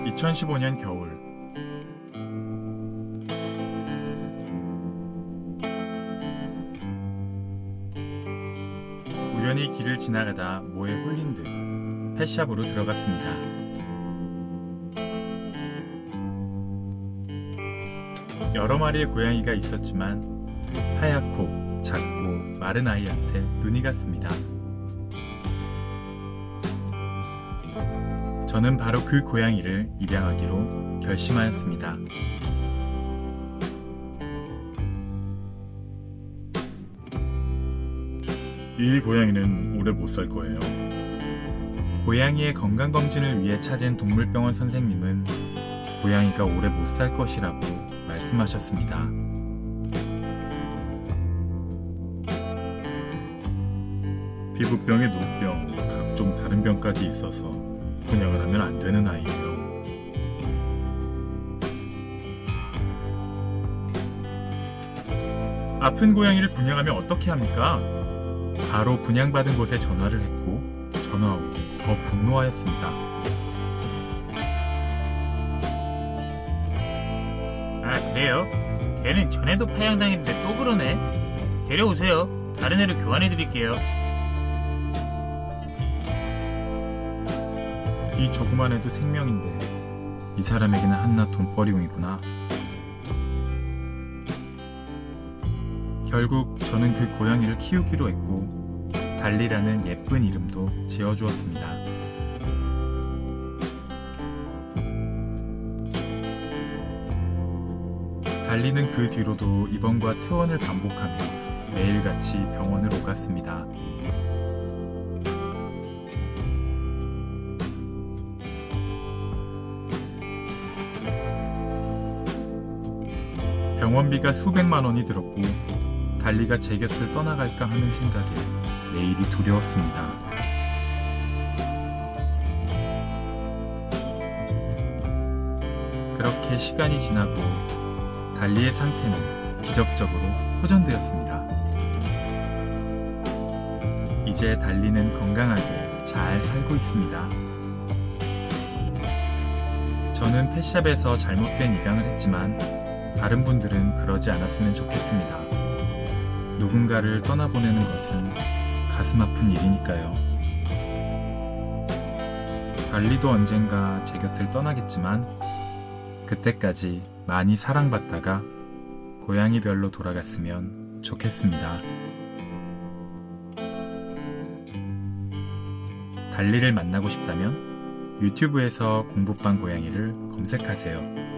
2015년 겨울, 우연히 길을 지나가다 뭐에 홀린 듯 펫샵으로 들어갔습니다. 여러 마리의 고양이가 있었지만 하얗고 작고 마른 아이한테 눈이 갔습니다. 저는 바로 그 고양이를 입양하기로 결심하였습니다. 이 고양이는 오래 못 살 거예요. 고양이의 건강검진을 위해 찾은 동물병원 선생님은 고양이가 오래 못 살 것이라고 말씀하셨습니다. 피부병에 노병, 각종 다른 병까지 있어서 분양을 하면 안 되는 아이예요. 아픈 고양이를 분양하면 어떻게 합니까? 바로 분양받은 곳에 전화를 했고 전화 후 더 분노하였습니다. 아, 그래요? 걔는 전에도 파양당했는데 또 그러네. 데려오세요. 다른 애를 교환해 드릴게요. 이 조그만 애도 생명인데 이 사람에게는 한낱 돈벌이용이구나. 결국 저는 그 고양이를 키우기로 했고 달리라는 예쁜 이름도 지어주었습니다. 달리는 그 뒤로도 입원과 퇴원을 반복하며 매일같이 병원을 오갔습니다. 병원비가 수백만 원이 들었고 달리가 제 곁을 떠나갈까 하는 생각에 내일이 두려웠습니다. 그렇게 시간이 지나고 달리의 상태는 기적적으로 호전되었습니다. 이제 달리는 건강하게 잘 살고 있습니다. 저는 펫샵에서 잘못된 입양을 했지만 다른 분들은 그러지 않았으면 좋겠습니다. 누군가를 떠나보내는 것은 가슴 아픈 일이니까요. 달리도 언젠가 제 곁을 떠나겠지만 그때까지 많이 사랑받다가 고양이별로 돌아갔으면 좋겠습니다. 달리를 만나고 싶다면 유튜브에서 공부방 고양이를 검색하세요.